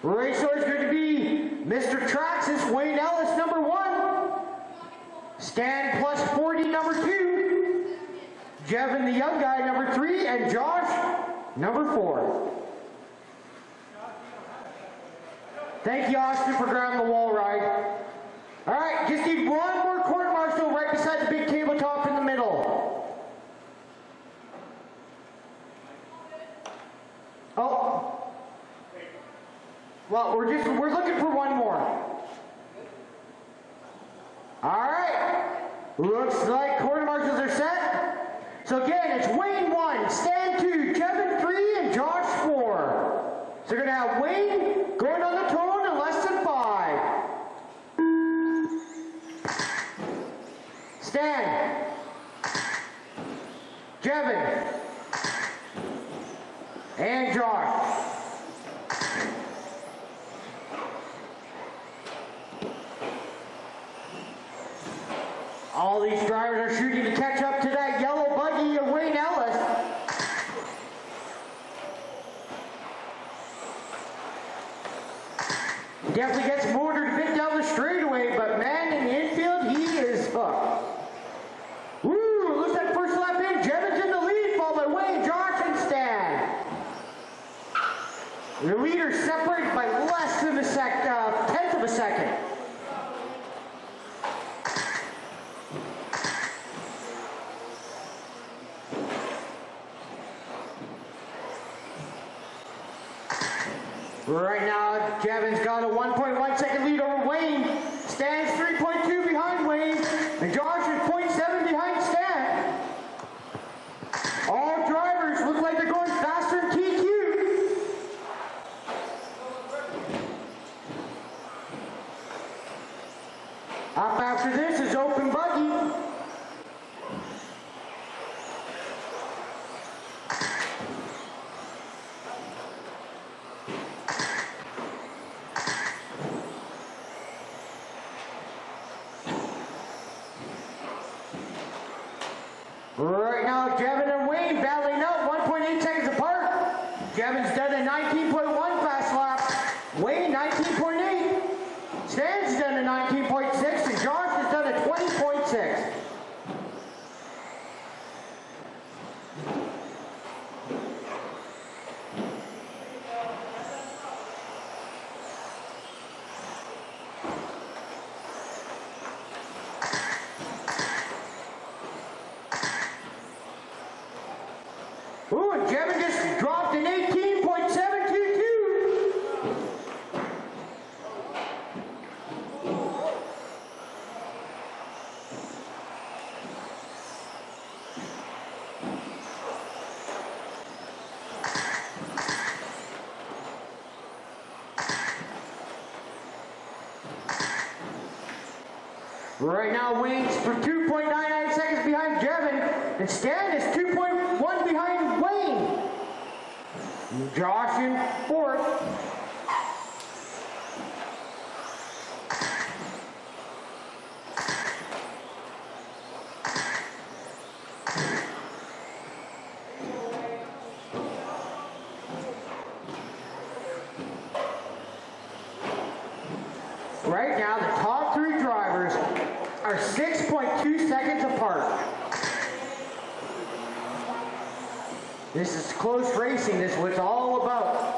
Raceway is going to be Mr. Traxxas, Wayne Ellis, number 1. Stan plus 40, number 2. Jevin, the young guy, number 3. And Josh, number 4. Thank you, Austin, for grabbing the wall ride. All right, just need one more court marshal right beside the big tabletop in the middle. Oh. Well, we're looking for one more. All right. Looks like court marshals are set. So again, it's Wayne 1, Stan 2, Jevin 3, and Josh 4. So you're going to have Wayne going on the tone in less than 5. Stan. Jevin. And Josh. All these drivers are shooting to catch up to that yellow buggy of Wayne Ellis. He definitely gets motored a bit down the straightaway, but man, in the infield, he is hooked. Woo, looks like first lap in. Jevin's in the lead, followed by Wayne, Josh, and Stan. The leaders separated by less than a tenth of a second. Right now, Jevin's got a 1.1 second lead over Wayne. Stan's 3.2 behind Wayne, and Josh is 0.7 behind Stan. All drivers look like they're going faster in TQ. Up after this is Open Buggy. Right now, Jevin and Wayne battling out 1.8 seconds apart. Jevin's done a 19.1 fast lap. Wayne 19.8. Stan's done a 19.6, and Josh has done a 20.6. Ooh, and Jevin just dropped an 18.722. Right now, Wayne's for 2.99 seconds behind Jevin, and Stan is 2.1 behind Wayne. Josh in 4th. Right now, the top 3 drivers are 6.2 seconds apart. This is close racing. This is what it's all about.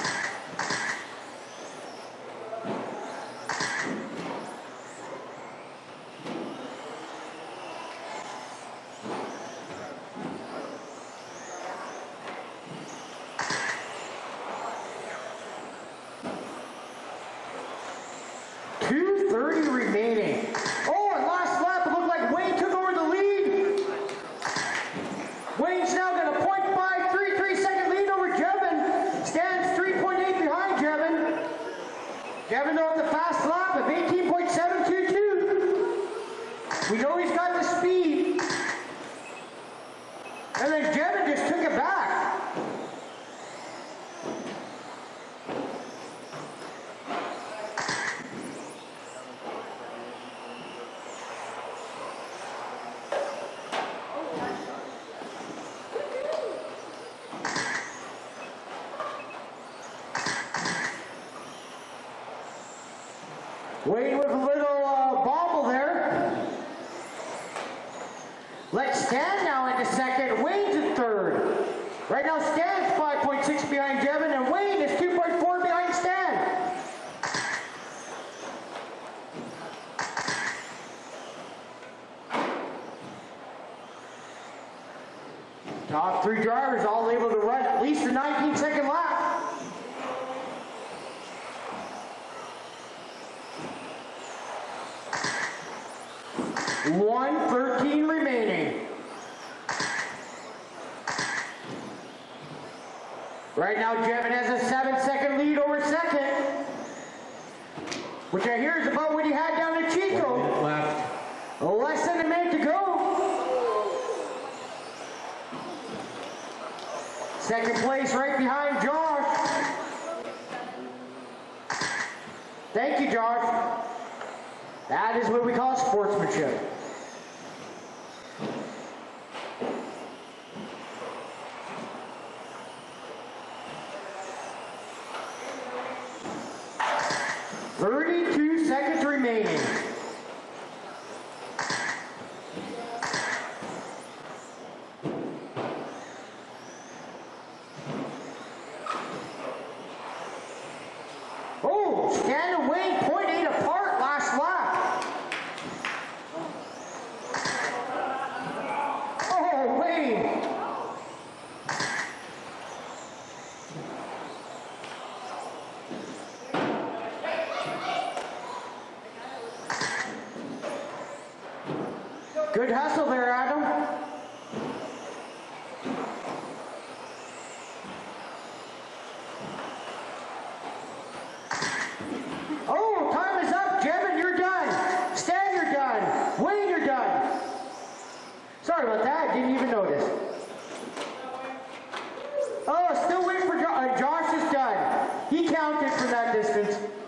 .230 remaining. Oh, and last lap, it looked like Wayne took over the lead. Wayne's now got a .533 second lead over Jevin. Wayne with a little bobble there. Let's Stan now into second. Wayne's in third. Right now Stan's 5.6 behind Jevin, and Wayne is 2.4 behind Stan. Top three drivers all able to run at least a 19-second lap. $1:13 remaining. Right now, Jevin has a 7-second lead over second, which I hear is about what he had down at Chico. 1 minute left. Less than a minute to go. Second place right behind Josh. Thank you, Josh. That is what we call sportsmanship. $32 seconds remaining. Oh, Stan and Wayne 0.8 apart last lap. Oh, Wayne. Good hustle there, Adam. Oh, time is up. Jevin, you're done. Stan, you're done. Wayne, you're done. Sorry about that. I didn't even notice. Oh, still waiting for Josh is done. He counted from that distance.